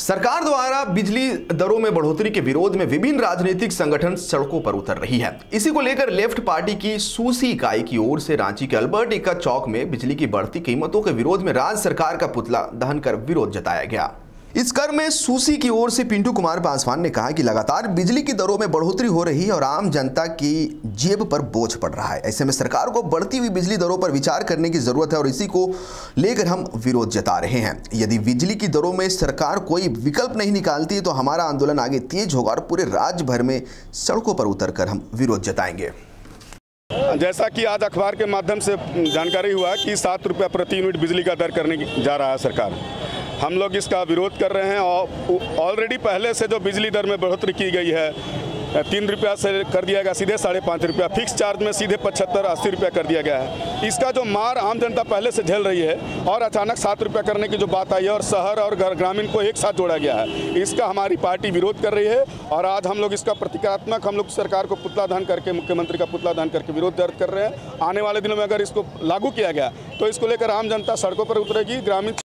सरकार द्वारा बिजली दरों में बढ़ोतरी के विरोध में विभिन्न राजनीतिक संगठन सड़कों पर उतर रही है। इसी को लेकर लेफ्ट पार्टी की सूसी इकाई की ओर से रांची के अल्बर्ट एक्का चौक में बिजली की बढ़ती कीमतों के विरोध में राज्य सरकार का पुतला दहन कर विरोध जताया गया। इस क्रम में सूसी की ओर से पिंटू कुमार पासवान ने कहा कि लगातार बिजली की दरों में बढ़ोतरी हो रही है और आम जनता की जेब पर बोझ पड़ रहा है। ऐसे में सरकार को बढ़ती हुई बिजली दरों पर विचार करने की जरूरत है और इसी को लेकर हम विरोध जता रहे हैं। यदि बिजली की दरों में सरकार कोई विकल्प नहीं निकालती तो हमारा आंदोलन आगे तेज होगा और पूरे राज्य भर में सड़कों पर उतरकर हम विरोध जताएंगे। जैसा कि आज अखबार के माध्यम से जानकारी हुआ कि 7 रुपये प्रति यूनिट बिजली का दर करने जा रहा है सरकार। हम लोग इसका विरोध कर रहे हैं और ऑलरेडी पहले से जो बिजली दर में बढ़ोतरी की गई है 3 रुपया से कर दिया गया सीधे 5.5 रुपया, फिक्स चार्ज में सीधे 75-80 रुपया कर दिया गया है। इसका जो मार आम जनता पहले से झेल रही है और अचानक 7 रुपया करने की जो बात आई है और शहर और ग्रामीण को एक साथ जोड़ा गया है, इसका हमारी पार्टी विरोध कर रही है। और आज हम लोग इसका प्रतिकारात्मक हम लोग सरकार को पुतला दहन करके, मुख्यमंत्री का पुतला दहन करके विरोध दर्ज कर रहे हैं। आने वाले दिनों में अगर इसको लागू किया गया तो इसको लेकर आम जनता सड़कों पर उतरेगी। ग्रामीण